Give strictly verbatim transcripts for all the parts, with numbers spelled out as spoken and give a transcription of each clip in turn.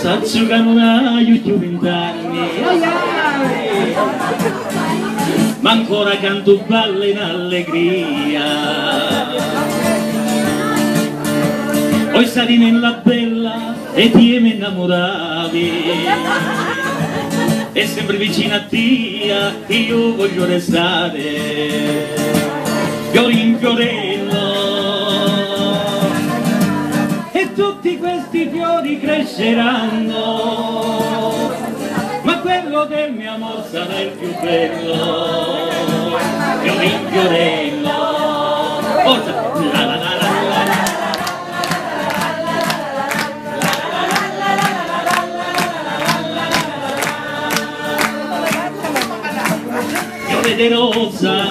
Saccio che non hai più vent'anni, ma ancora canto balle in allegria. Poi stati nella bella e ti mi innamoravi, e sempre vicino a te io voglio restare, fiori in fiorello, e tutti questi fiori cresceranno, ma quello del mio amor sarà il più bello, fiori in fiorello. Forza! La la la la la la. Fiore di rosa,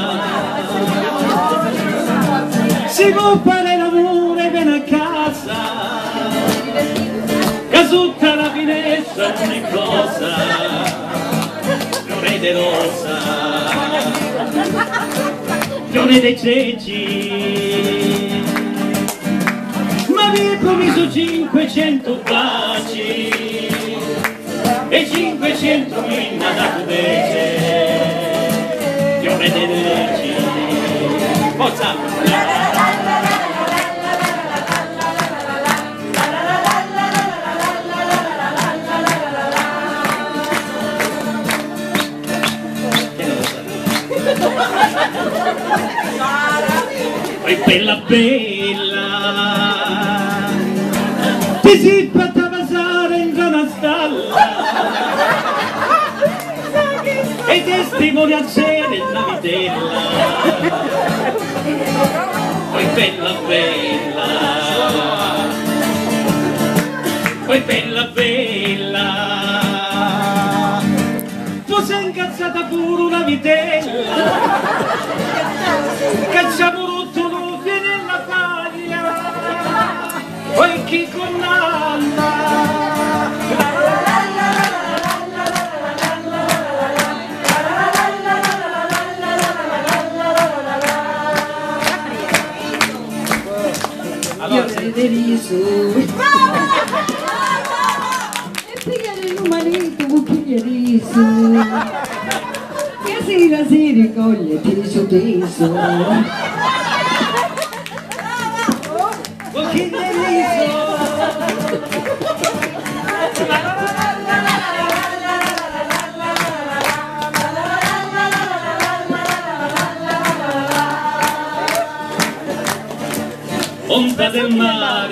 si può fare l'amore bene a casa, che sotto la finestra non è cosa. Fiore di rosa, fiore dei ceci, ma mi hai promesso cinquecento baci e cinquecento minna da pubece. Fiore dei ceci, forza! Poi bella bella, ti si fatta passare in una stalla, e testimoniazione una vitella. Poi bella bella, poi bella bella, tu sei incazzata pure una vitella, cacciamo rotto l'occhio nella paglia, poi chi condanna. Fiore di riso e pigliare il numerito con piglia riso, che sera sera coglieti su teso con piglia riso. Onda del mare,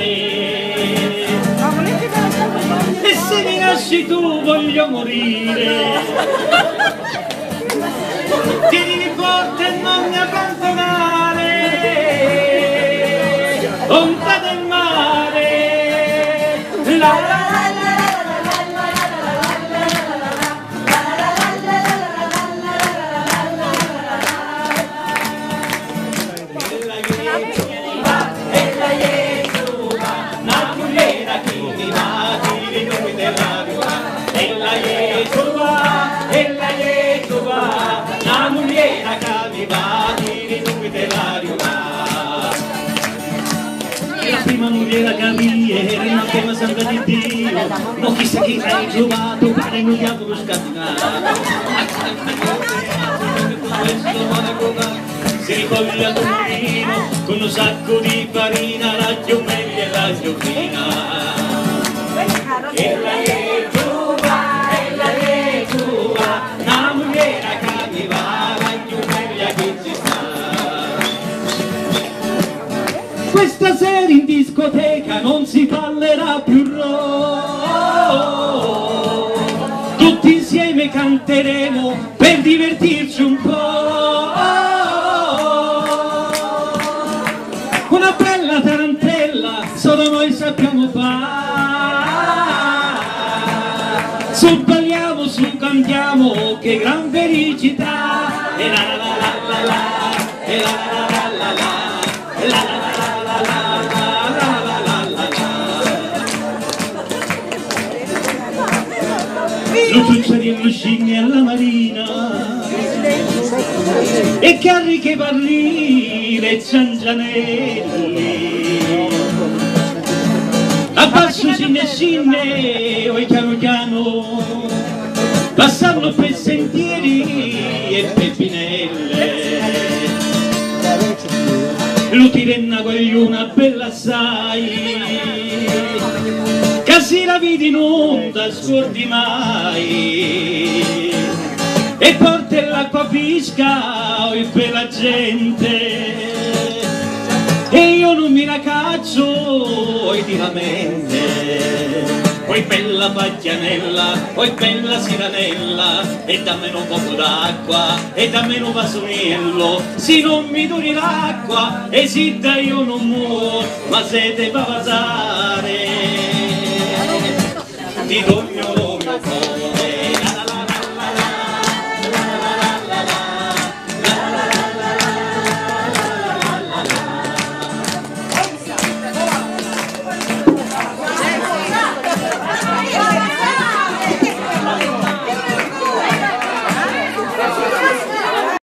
e se mi lasci tu voglio morire, tienimi forte e non mi abbandonare. Onda del mare, la la la. La prima mogliera carriera, una prima santa di Dio, non chissà chi hai trovato, pare un diavolo scatinato. Si ricoglie al mulino con un sacco di farina, la chiomeglia e la giochina. E la Gesova, e la Gesova, una mogliera che mi va, la chiomeglia che ci sta. Questa sera in discoteca non si parlerà più rock, tutti insieme canteremo per divertirci un po'. Una bella tarantella solo noi sappiamo fare, su balliamo, su cantiamo, che gran felicità. E la la la la la, e la la la la la, e la la la. Lo ciucciarello scimmie alla marina e carri che parlire e ciangianelli, la passo sinne sinne, oi piano piano, passando per sentieri e per pinelle. Lo tirenna una bella assai, che se la vedi non ti scordi mai, e porta l'acqua fisca oi per la gente, e io non mi la caccio oi di la mente. Oi bella paggianella, oi bella siranella, e dammi un poco d'acqua, e dammi un vasoniello, se non mi duri l'acqua, e si da io non muoio, ma se te va a vasare, ti do